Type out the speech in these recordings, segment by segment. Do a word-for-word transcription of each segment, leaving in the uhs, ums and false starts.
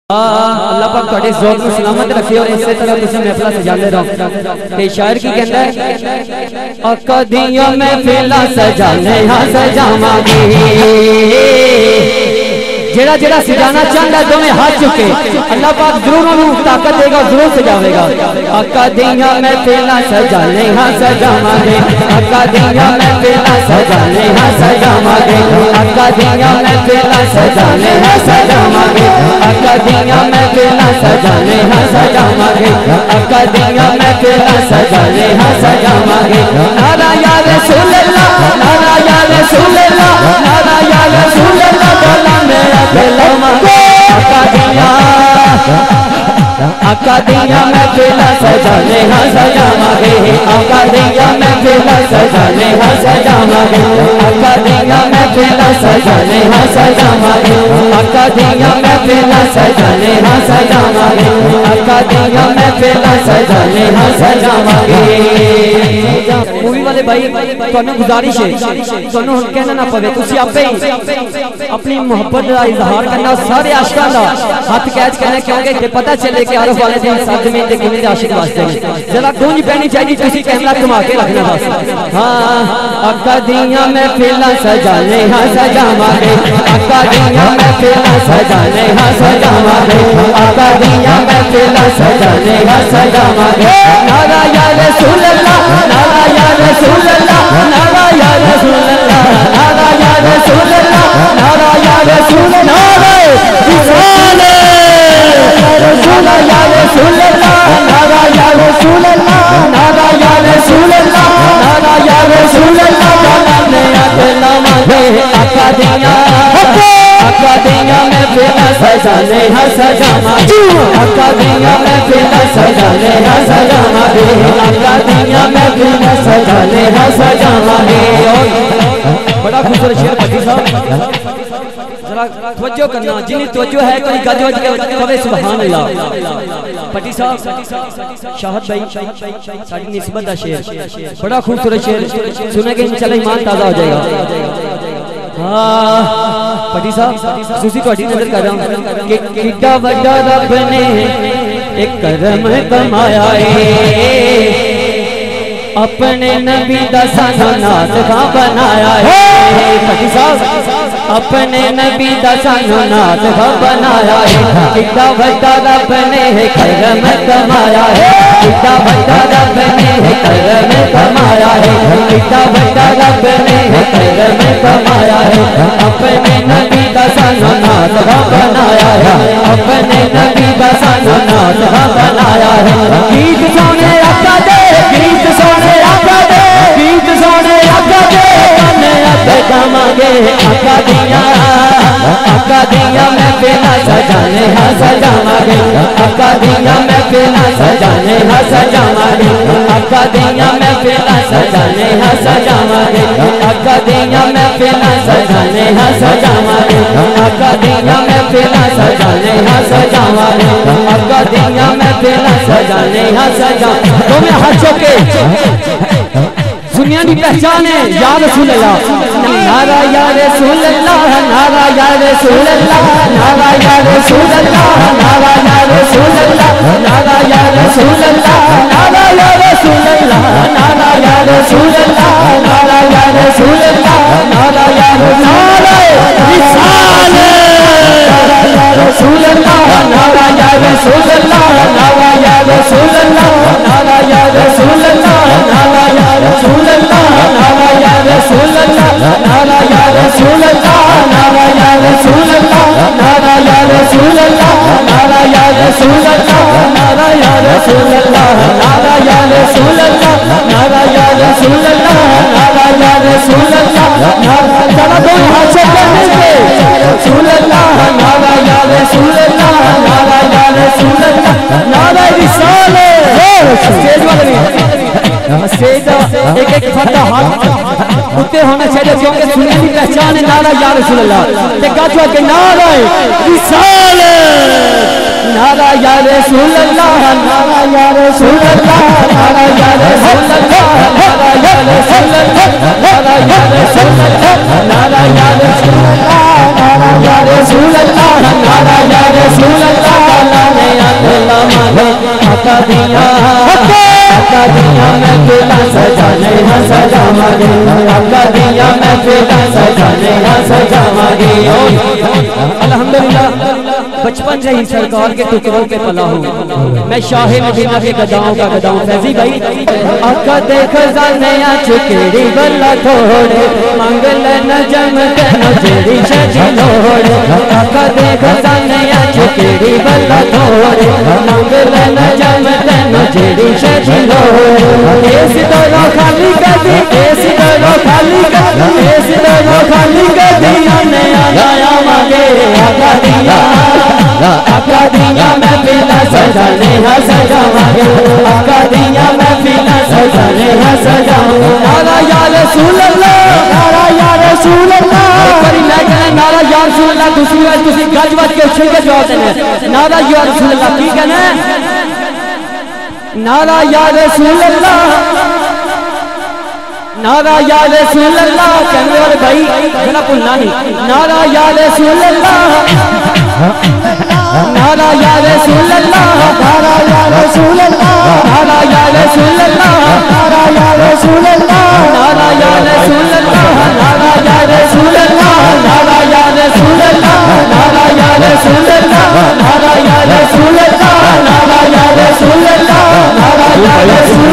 अल्लाह पाक तुहाडे ज़ौक़ नूं सलामत रखे और इस तरह तुसीं महफिल सजांदे रहो। ते शायर की कहंदा है, आका दियां महफिलां सजाने हां सजावांगे। जेड़ा जेड़ा सजाना चाहता दोवें हाथ चुके अल्लाह पाक जरूर उन्हें ताकत देगा, जरूर सजावेगा। आका दियां महफिलां सजाने हां सजावांगे, आका दियां महफिलां सजाने हां सजावांगे, आका दियां महफिलां सजाने हां सजावांगे, आका दियां महफिलां सजाने हां सजावांगे, आका दियां महफिलां सजाने हां सजावांगे। नारा या रसूल अल्लाह, नारा या रसूल अल्लाह, नारा या रसूल अल्लाह, बोला मेरा आका दिया आका दिया महफिलां सजाने हां सजावांगे, आका दिया महफिलां सजाने हां सजावांगे, आका दिया महफिलां सजाने हां सजावांगे, आका दिया महफिलां सजाने हां सजावांगे, आका दिया महफिलां सजाने हां सजावांगे। मूवी वाले भाई तुहानू गुजारिश है, तुहानू हुण कहना ना पवे, तुसीं आपे ही अपनी मुहब्बत का इजहार करना, सारे आशिकां दा हाथ कैच करना, क्योंकि पता चले कि आरफ वाले दिन सदमे ते किन्ने आशिक वास्ते जरा गूंज पैनी चाहिए, तुसीं कैमरा घुमा के रखना बस। हाँ, आका दियां महफिलां सजाने हां सजावांगे, आका दियां महफिलां सजाने हां सजावांगे, आका दियां महफिलां सजाने हां सजावांगे। नारा या रसूल अल्लाह, नारा या रसूल अल्लाह, नारा या रसूल अल्लाह, नारा या रसूल अल्लाह, नारा या रसूल नारे विशाल, नारा या रसूल अल्लाह, नारा या रसूल अल्लाह, नारा या रसूल अल्लाह, नारा या रसूल अल्लाह। बोलने अल्लाह मांगे आका दियां, आका दियां महफिलां सजाने हां सजावांगे, आका दियां महफिलां सजाने हां सजावांगे, आका दियां महफिलां सजाने हां सजावांगे। बड़ा खूबसूरत शेर भट्टी साहब, जरा तवज्जो करना, जिन्नी तवज्जो है कोई गज वज के कहे सुभान अल्लाह। भट्टी साहब, शाहद भाई साडी निस्बत दा शेर, बड़ा खूबसूरत शेर, सुनेंगे इंशाल्लाह ईमान ताज़ा हो जाएगा। हाँ भट्टी साहब, तुसी तुहाडी नजर कर रहा हूं कि किड्डा वड्डा रब ने एक करम कमाया है, अपने नबी दा सानू नात खां बनाया है। भट्टी साहब, अपने नबी दा सानू नात खां बनाया है, किड्डा वड्डा रब ने करम कमाया है, किड्डा वड्डा रब ने करम कमाया है, किड्डा वड्डा रब ने करम कमाया है, अपने नबी दा सानू नात खां बनाया है, अपने नबी दा सानू नात खां बनाया है। गीत सोने आका दे, गीत सोने आका दे, गीत सोने आका दे, गाने आके गावांगे। आका दियां, आका दियां महफिलां सजाने हां सजावांगे, आका दियां महफिलां सजाने हां सजावांगे, आका दियां महफिलां सजाने हां सजावांगे, आका दियां महफिलां सजाने हां सजावांगे, आका दियां महफिलां सजाने हां सजावांगे, आका दियां महफिलां सजाने हां सजा। दोवें हाथ चुके दुनिया की पहचान है या रसूल अल्लाह, नारा या रसूल अल्लाह, नारा या रसूल अल्लाह, नारा या रसूल अल्लाह, नारा या रसूल अल्लाह, नारा या रसूल अल्लाह, नारा या रसूल अल्लाह, नारा या रसूल अल्लाह, नारा या रसूल अल्लाह, नारा या विशाल, नारा या रसूल अल्लाह, नारा या रसूल अल्लाह, नारा या रसूल अल्लाह, नारा या रसूल अल्लाह, नारा या रसूल अल्लाह, नारा या रसूल अल्लाह, नारा या रसूल अल्लाह, नारा या रसूल अल्लाह, नारा या रसूल अल्लाह, नारा या रसूल अल्लाह, नारा या रसूल अल्लाह, नारा या रसूल अल्लाह, नारा या रसूल अल्लाह, नारा या रसूल अल्लाह, नारा चला दो हाथ से करने के रसूल अल्लाह, नारा या रसूल अल्लाह, नारा या रसूल अल्लाह, नारा विशाल। स्टेज वाले स्टेज एक एक फर्दा हाथ उत्ते होना चाहिए, क्योंकि दुनिया की पहचान है नारा या रसूल अल्लाह। ते गाजवा के नारा विशाल, नारा या रसूल अल्लाह, नारा या रसूल अल्लाह, नारा या रसूल अल्लाह, नारा या रसूल अल्लाह, नारा या रसूल अल्लाह, नारा या रसूल अल्लाह, नारा या रसूल अल्लाह, नारा या रसूल अल्लाह, आका दिया आका दिया महफिल सजाने हाँ सजावांगे आका दिया महफिल सजाने हाँ सजावांगे। अल्हम्दुलिल्लाह बचपन से ही सरकार के टुकड़ों के पला हूँ मैं, शाह मदीना के गदाओं का गदाऊं फैजी भाई। आका देख जाने चुकेड़ी बल्ला थोड़े मंगल न जम तेनो जेड़ी शजी लोड़े आका देख जाने चुकेड़ी बल्ला थोड़े मंगल न जम तेनो जेड़ी शजी लोड़े। इस दरो खाली कदी इस दरो खाली कदी इस दरो खाली कदी आने आया मांगे आका दिया आका दिया महफिल सजाने हाँ सजावांगे आका दिया महफिल सजाने हाँ सजावांगे। नारा या रसूल अल्लाह नारा या रसूल अल्लाह करी लगे नारा या रसूल अल्लाह। दूसरी बार तुसी गज बज के उछल के जवाब देना नारा या रसूल अल्लाह की कहना नारा या रसूल अल्लाह नारा या रसूल अल्लाह कहने वाले भाई जरा भूलना नहीं नारा या रसूल अल्लाह नारा या रसूल अल्लाह नारा या रसूल अल्लाह नारा या रसूल अल्लाह नारा या रसूल अल्लाह नारा या रसूल अल्लाह नारा या रसूल अल्लाह नारा या रसूल अल्लाह नारा या रसूल अल्लाह नारा या रसूल अल्लाह नारा या रसूल अल्लाह नारा या रसूल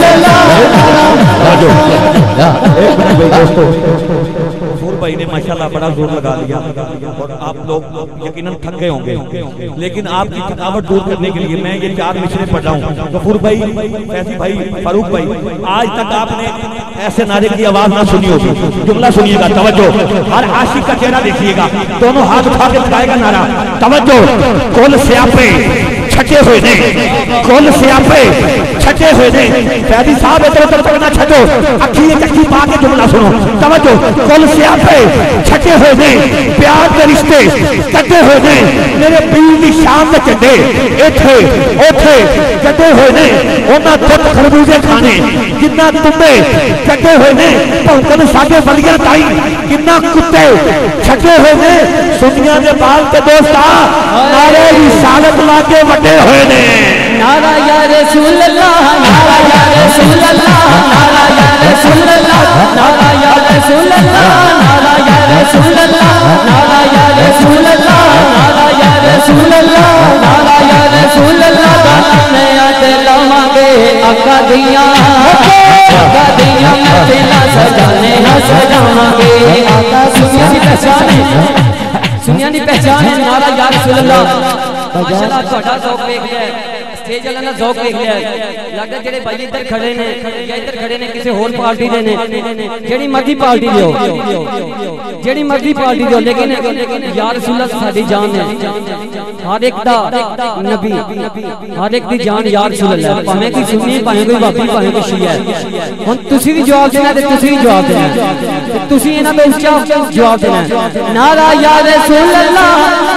अल्लाह। भाई ने माशाल्लाह बड़ा जोर लगा लिया और आप लोग यकीनन थक गए होंगे, लेकिन आपकी थकावट दूर करने के लिए मैं ये चार मिसरे पढ़ रहा हूँ। गफूर भाई, फैजी भाई, फारूक भाई, आज तक आपने ऐसे नारे की आवाज ना सुनी होगी। जुमला सुनिएगा, तवज्जो, हर आशिक का चेहरा देखिएगा, दोनों हाथ उठा के लगाएगा नारा, तवज्जो। कुल स्यापे छटे हुए ने, कुल स्यापे छटे हुए ने। फैजी साहब इधर उधर तकना छटो, अखी चक्की पा के जुमला सुनो, तवज्जो। कुल स्यापे छटे हुए ने, प्यार के रिश्ते कटे हुए ने, मेरे पीर की शान के झंडे इथे उथे कटे हुए ने। उन्हें दुख खरबूजे खाने जिन्ना तुम्बे कटे हुए ने, भौंकन साडे बलियां ताई किन्ना कुत्ते छटे हुए ने। सुनिया के बाल के दोस्ता नारे रिसालत लाके वड्डे हुए ने। नारा या रसूल अल्लाह नारा या रसूल अल्लाह नारा या रसूल अल्लाह नारा या रसूल अल्लाह नारा या रसूल अल्लाह नारा या रसूल अल्लाह नारा या रसूल अल्लाह नारा या रसूल अल्लाह। नया दिलावांगे आका दिया आका दिया महफिल सजाने हाँ सजावांगे। आका सुनिया दी पहचान है, सुनिया दी पहचान है नारा या रसूल अल्लाह। माशाअल्लाह ਤੁਹਾਡਾ ज़ौक देख लिया है, स्टेज वाला ना ज़ौक देख लिया है। लगता जेडे भाई इधर खड़े ने या इधर खड़े ने किसी होर पार्टी दे ने, जेडी मर्जी पार्टी दे हो, जेडी मर्जी पार्टी दे हो, लेकिन या रसूल अल्लाह साडी जान है। हर एक दा नबी, हर एक दी जान या रसूल अल्लाह। भावें कोई सुन्नी, भावें कोई वहाबी, भावें कोई शिया है। हुण तुसीं भी जवाब देना ते तुसीं भी जवाब देना ते तुसीं इन्हां दे उच्चा जवाब देना। नारा या रसूल अल्लाह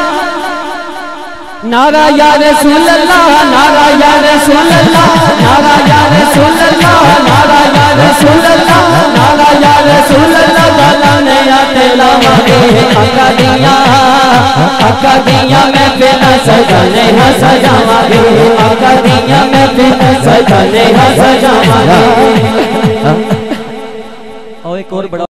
नारा या रसूल अल्लाह नारा या रसूल अल्लाह नारा या रसूल अल्लाह नारा या रसूल अल्लाह नारा या रसूल अल्लाह। गाना नया दिलावांगे आका दिया आका दिया महफिल सजाने हाँ सजावांगे आका दिया महफिल सजाने हाँ सजावांगे। और एक और बड़ा